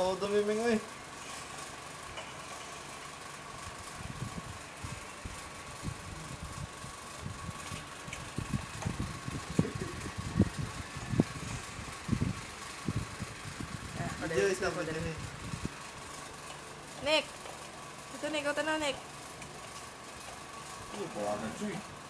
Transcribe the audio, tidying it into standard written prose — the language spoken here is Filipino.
Oh, dumi ming eh. Video ito, video ni. Nick! Ito Nick, ito na Nick. Ito, wala na siya eh.